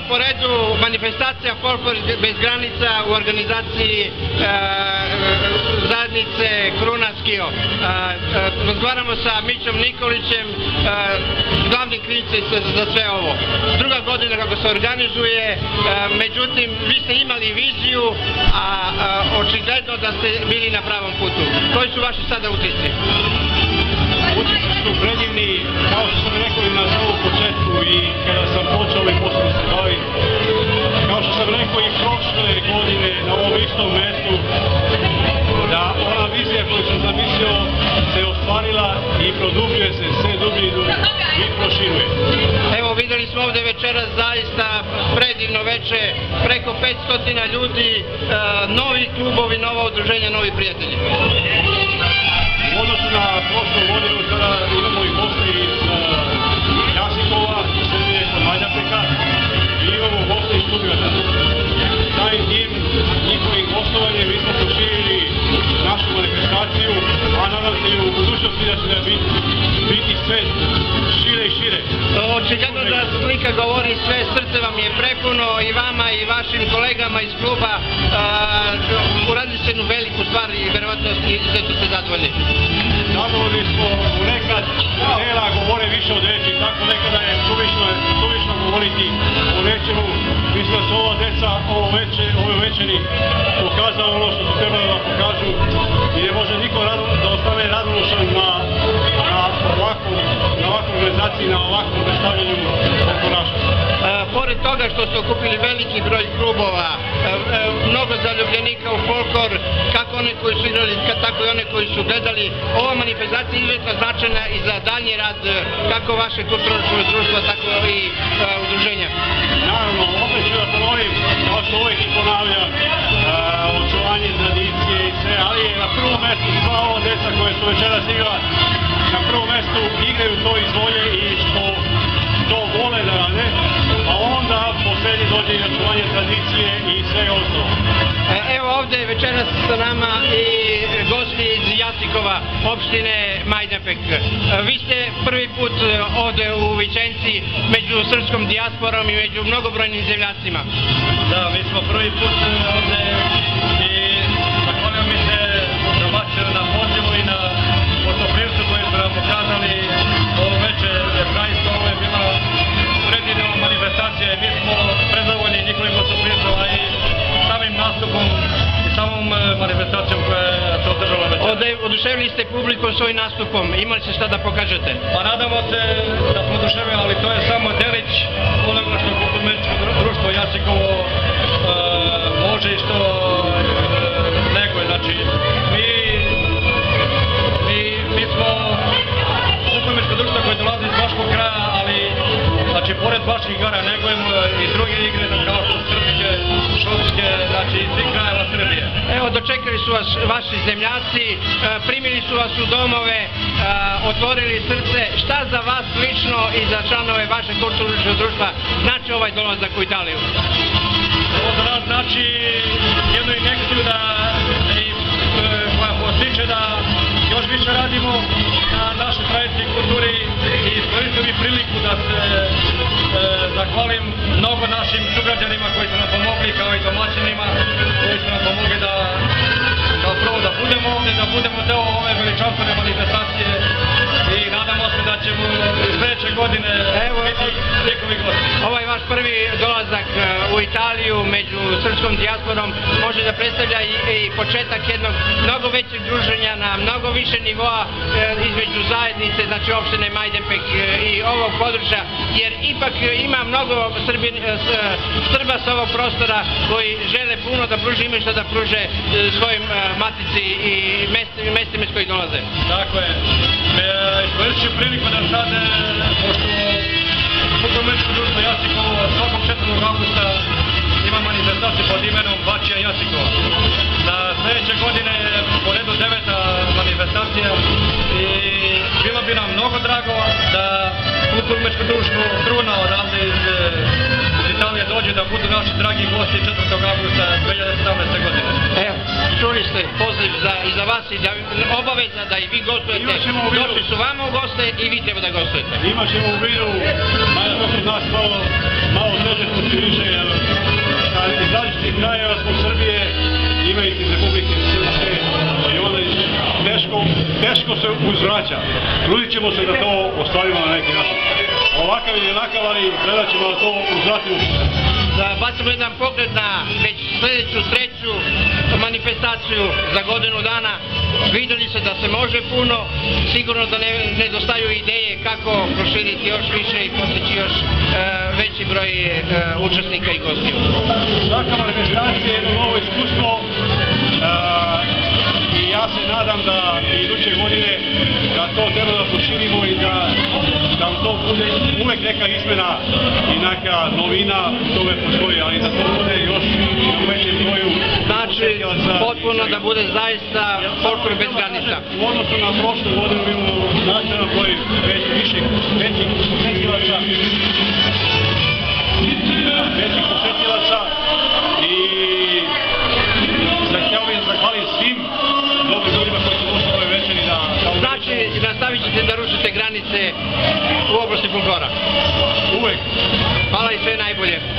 po redu manifestacija Folklor bez granica u organizaciji zajednice Kruna Skio. Razgovaramo sa Mićom Nikolićem, glavnim krivcem za sve ovo. Druga godina kako se organizuje, međutim, vi ste imali viziju, a očigledno da ste bili na pravom putu. Koji su vaši sada utisci? Utisci su predivni, kao što sam rekao i na samom početku i kada sam počeo i posebno se bavim. Kao što sam rekao i prošle godine na ovom istom mestu, da ona vizija koju sam zamislio se ostvarila i produbljuje se sve dublje i dublje i proširuje. Evo, videli smo ovde večeras zaista predivno veče, preko 500 ljudi, novi klubovi, nova udruženja, novi prijatelji. U odnosu na prošlu godinu sada imamo i gosti iz Jasikova, Srbije, kod Majdanpeka i imamo gosti iz Stuttgarta. Taj tim njihovim gostovanjem mi smo proširili našu manifestaciju, a nadam se i u budućnosti da će biti sve šire i šire. Očigledno da slika govori sve, srce vam je prepuno i vama i vašim kolegama iz kluba. Uradili ste jednu veliku stvar i verovatno ste zadovoljni. Zadovoljni smo, nekad dela govore više od reči, tako nekada je suvišno govoriti o nečemu. Mislim da su ova deca ove večeri pokazala ono što su trebali da pokažu i ne može niko da ostane radonošan na ovakvoj organizaciji, na ovakvom predstavljanju folkloraša. Pored toga što ste okupili veliki broj klubova, mnogo zaljubljenika u folklor, kako one koji su igrali, tako i one koji su gledali, ova manifestacija je izuzetno značajna i za dalji rad kako vaše kulturno društva, tako i udruženja. Naravno, opet ću da ponovim, kao što uvijek i ponavljam, očuvanje tradicije i sve, ali je na prvom mestu sva ova deca koje su večeras igrala, na prvom mestu igraju to iz volje i što to vole da rade, a onda posljednji dođe i očuvanje tradicije i sve ostalo. Evo ovde večeras sa nama i gosti iz Jasikova, opštine Majdanpek. Vi ste prvi put ovde u Vičenci među srpskom dijasporom i među mnogobrojnim zemljacima. Da, mi smo prvi put ovde i zahvaljujem mi se domaćinu na pozivu i na gostoprimstvu koje su nam pokazali ovo večer. Zaista ovo je bila predivna manifestacija i mi smo prezadovoljni njihovim gostoprimstvom, a i samim nastupom i samom manifestacijom koja se održala večer. Oduševili ste publikom svojim nastupom, imali ste šta da pokažete? Pa nadamo se da smo oduševili, ali to je samo delić onoga što kulturno-umetničko društvo Jasikovo može i što neguje. Znači, mi smo kulturno-umetničko društvo koje dolazi iz Baškog kraja, ali znači, pored Baških igara negujemo i druge igre kao što srpske, šopske, znači svih krajeva Srbije. Evo, dočekali su vas vaši zemljaci, primili su vas u domove, otvorili srce. Šta za vas lično i za članove vašeg kulturnog društva znači ovaj dolazak u Italiju? Ovo za nas znači jednu injekciju koja postiče da još više radimo na našoj tradiciji i kulturi i iskoristim i priliku da se zahvalim mnogo našim sugrađanima koji su nam pomogli, kao i domaćinima koji su nam pomogli da kao prvo da budemo ovdje, da budemo deo ove veličanstvene manifestacije i nadamo se da ćemo sljedeće godine biti njihovi gosti. Ovaj vaš prvi dolazak u Italiju među srpskom dijasporom može da predstavlja i početak jednog mnogo većeg druženja na mnogo više nivoa između zajednice, znači opštine Majdanpek i ovog područja, jer ipak ima mnogo Srba sa ovog prostora koji žele puno da pruže, imaju što da pruže svojim matici i mestima iz kojih dolaze. Tako je. Iskoristit ću priliku da sad, pošto kulturno-umetničko društvo Jasikovo svakog 4. augusta ima manifestaciju pod imenom Bačija Jasikova. Za sljedeće godine je po redu 9. manifestacija i bilo bi nam mnogo drago da kulturno-umetničko društvo Kruna odavde iz Italije dođe da budu naši dragi gosti 4. augusta 2017. godine. Evo, čuli ste poziv i za vas i obaveza da i vi gostujete. Došli su vama u goste i vi treba da gostujete. Imaćemo u vidu, to su nas malo teže funkcioniše uzvraća. Trudit ćemo se da to ostvarimo na neki način. Ovakav ili onakav, ali gledat ćemo da to uzvratimo. Da bacimo jedan pogled na već sljedeću treću manifestaciju za godinu dana. Vidjeli se da se može puno, sigurno da nedostaju ideje kako proširiti još više i postići još veći broj učesnika i gostiju. Svaka manifestacija je jedno novo iskustvo i ja se nadam da iduće godine da to treba da proširimo i da nam to bude uvek neka izmena i neka novina u tome postoji, ali da to bude još u većem broju. Znači, potpuno da bude zaista folklor bez granica. U odnosu na prošlu godinu imamo značajan broj većih posetilaca i htio bih zahvalim svim dobrim ljudima koji su došli ove večeri da... Znači, nastavit ćete da rušite granice u oblasti folklora? Uvek. Hvala i sve najbolje.